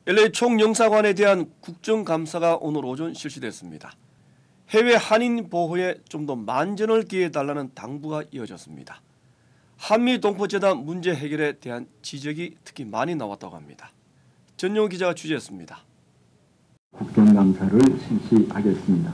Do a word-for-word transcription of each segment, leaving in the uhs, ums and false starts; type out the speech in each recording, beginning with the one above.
엘에이 총영사관에 대한 국정감사가 오늘 오전 실시됐습니다. 해외 한인 보호에 좀 더 만전을 기해달라는 당부가 이어졌습니다. 한미동포재단 문제 해결에 대한 지적이 특히 많이 나왔다고 합니다. 전용우 기자가 취재했습니다. 국정감사를 실시하겠습니다.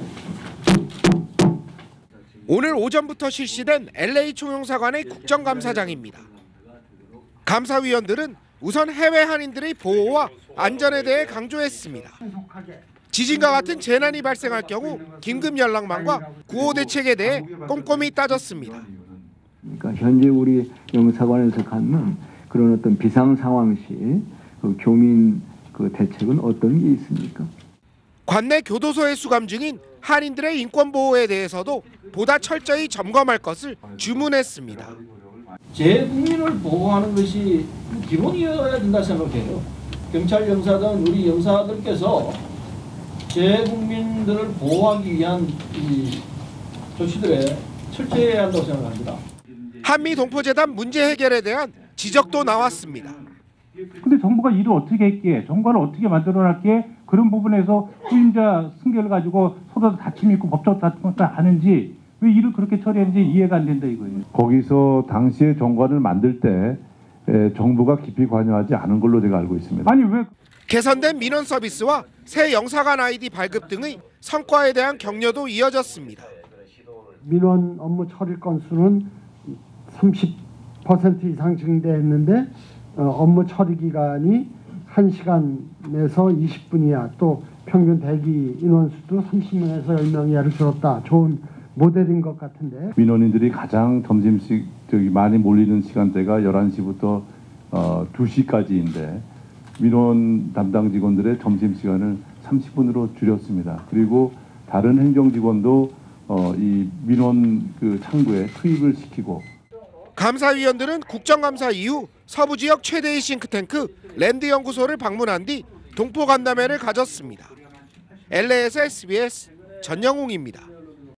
오늘 오전부터 실시된 엘에이 총영사관의 국정감사장입니다. 감사위원들은 우선 해외 한인들의 보호와 안전에 대해 강조했습니다. 지진과 같은 재난이 발생할 경우 긴급 연락망과 구호 대책에 대해 꼼꼼히 따졌습니다. 그러니까 현재 우리 영사관에서 갖는 그런 어떤 비상 상황 시 그 교민 그 대책은 어떤 게 있습니까? 관내 교도소에 수감 중인 한인들의 인권 보호에 대해서도 보다 철저히 점검할 것을 주문했습니다. 재국민을 보호하는 것이 기본이어야 된다 생각해요. 경찰 영사든 우리 영사들께서 재국민들을 보호하기 위한 이 조치들에 철저해야 한다고 생각합니다. 한미동포재단 문제 해결에 대한 지적도 나왔습니다. 근데 정부가 일을 어떻게 했기에, 정부를 어떻게 만들어놨기에 그런 부분에서 후임자 승계를 가지고 서로 다툼 있고 법적 다툼을 하는지 왜 일을 그렇게 처리했는지 이해가 안 된다 이거예요. 거기서 당시에 정관을 만들 때 에, 정부가 깊이 관여하지 않은 걸로 제가 알고 있습니다. 아니 왜? 개선된 민원 서비스와 새 영사관 아이디 발급 등의 성과에 대한 격려도 이어졌습니다. 민원 업무 처리 건수는 삼십 퍼센트 이상 증대했는데 어, 업무 처리 기간이 한 시간에서 이십 분 이하, 또 평균 대기 인원수도 삼십 명에서 십 명 이하를 줄었다. 좋은 모델인 것 같은데. 민원인들이 가장 점심식 저기 많이 몰리는 시간대가 열한 시부터 어, 두 시까지인데 민원 담당 직원들의 점심시간을 삼십 분으로 줄였습니다. 그리고 다른 행정직원도 어, 이 민원 그 창구에 투입을 시키고. 감사위원들은 국정감사 이후 서부 지역 최대의 싱크탱크 랜드연구소를 방문한 뒤 동포 간담회를 가졌습니다. 엘에이에스 에스비에스 전영웅입니다.